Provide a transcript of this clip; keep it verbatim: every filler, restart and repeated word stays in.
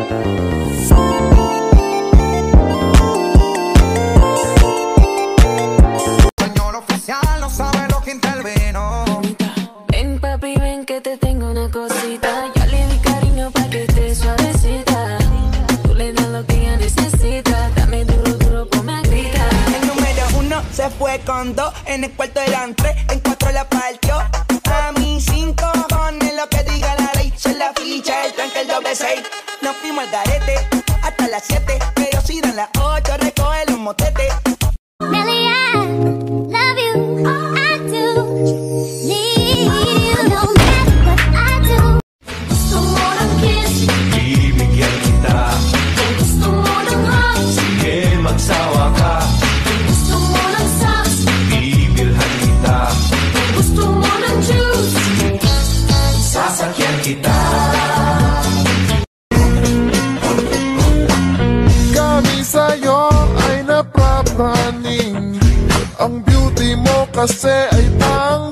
Señor oficial, no sabe lo que intervino. Ven papi, ven que te tengo una cosita. Yo le di cariño pa' que esté suavecita. Tú le das lo que ella necesita. Dame duro, duro, ponme a gritar. El número uno se fue con dos. En el cuarto eran tres, en cuatro la partió. A mí cinco cojones lo que diga la ley. Son la ficha, el tranque, el doble seis. Nos fuimos al garete hasta las siete. Pero si dan las ocho, recoge los motetes. Really, I love you, I do need you, no matter what I do. Gusto mo ng kiss, Bibigyan kita. gusto mo ng hugs, Sige magsawa ka. gusto mo ng socks, Bibilhan kita. gusto mo ng juice. Sasakyan kita. Kami sa'yo ay naprapraning. Ang beauty mo kasi ay pang